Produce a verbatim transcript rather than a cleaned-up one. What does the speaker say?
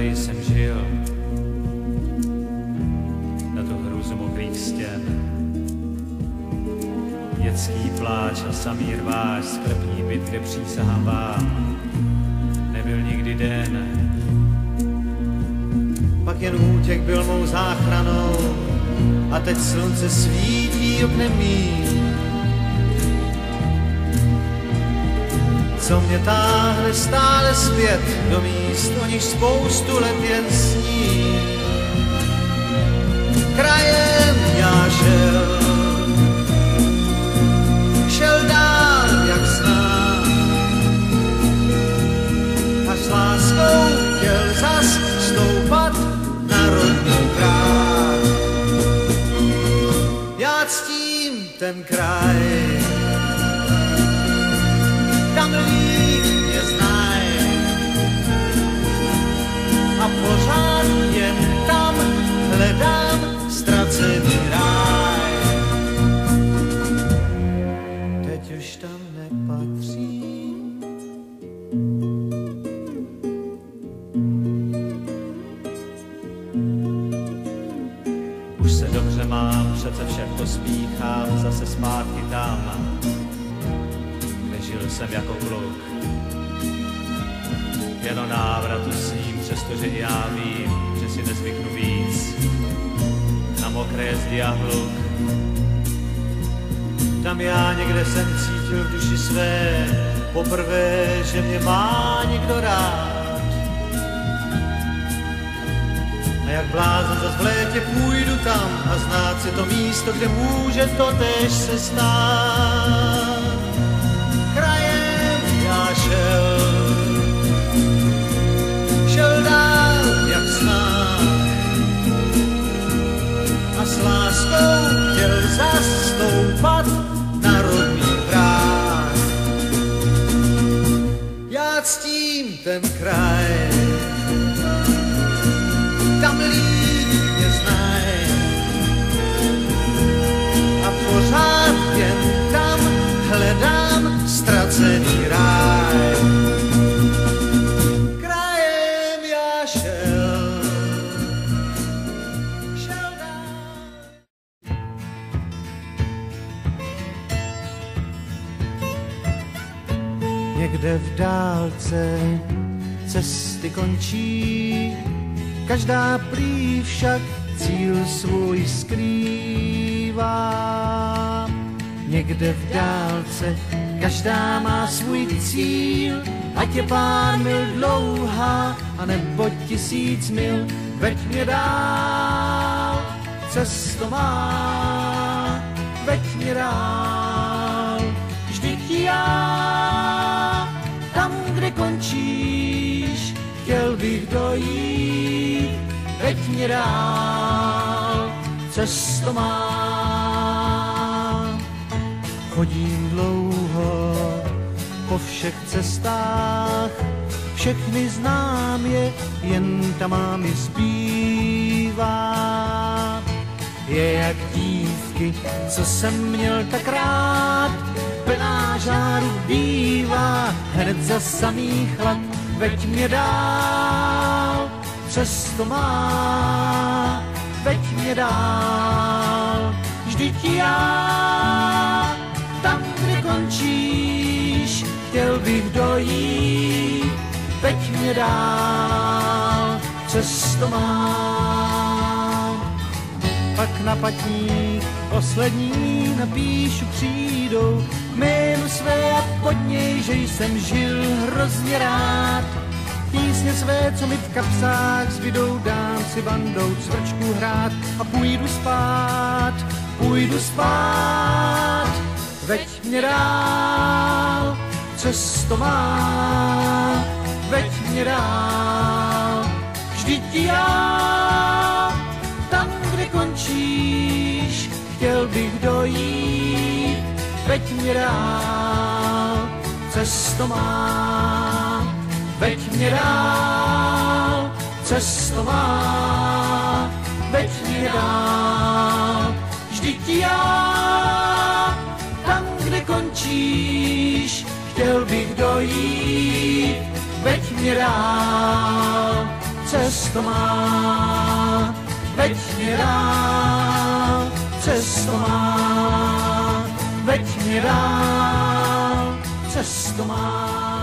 že jsem žil, na tu hrůzu mokrých stěn. Dětský pláč a samý rváč z krpní bitvy přísahám vám, nebyl nikdy den. Pak jen útěk byl mou záchranou a teď slunce svítí oknem mým. Co mě táhne stále zpět do míst, o nich spoustu let jen sní. Krajem já šel, šel dál jak znám, a s láskou chtěl zas stoupat na rodný kraj. Já ctím ten kraj, tam líp mě znaj, a pořád jen tam hledám ztracený ráj. Teď už tam nepatřím, už se dobře mám, přece však pospíchám zase zpátky tam, kde žil jsem jako kluk. Jen o návratu s ním, přestože i já vím, že si nezvyknu víc na mokré zdi a hluk. Tam já někde jsem cítil v duši své poprvé, že mě má někdo rád. A jak blázen zas v létě půjdu tam a znát si to místo, kde může to též se stát. Krajem já šel, šel dál jak snad, a s láskou chtěl zas stoupat na rodný práh. Já ctím ten kraj, tam lidi mě znají, a pořád jen tam hledám ztracený ráj. Krajem já šel, šel dál. Někde v dálce cesty končí, každá prý však cíl svůj skrývá. Někde v dálce každá má svůj cíl, ať je pár mil dlouhá, anebo tisíc mil, veď mě dál, cesto má, veď mě dál. Vždyť já, tam, kde končíš, chtěl bych dojít, veď mě dál, cesto má. Chodím dlouho po všech cestách, všechny znám je, jen ta má mi zbývá. Je jak dívky, co jsem měl tak rád, plná žáru bývá, hned za samý chlad, veď mě dál, cesto má, veď mě dál. Vždyť já, tam, kde končíš, chtěl bych dojít, veď mě dál, cesto mám. Pak na patník poslední napíšu křídou jméno své a pod něj, že jsem žil hrozně rád. Písně své, co mi v kapsách zbydou, dám si bandou cvrčku hrát a půjdu spát, půjdu spát. Veď mě dál, cesto má, veď mě dál. Vždyť já, tam, kde končíš, chtěl bych dojít, veď mě dál, cesto má, veď mě dál, cesto má, veď mě dál. Vždyť já, tam, kde končíš, chtěl bych dojít, veď mě dál, cesto má, veď mě dál, cesto má, veď mě dál, cesto má.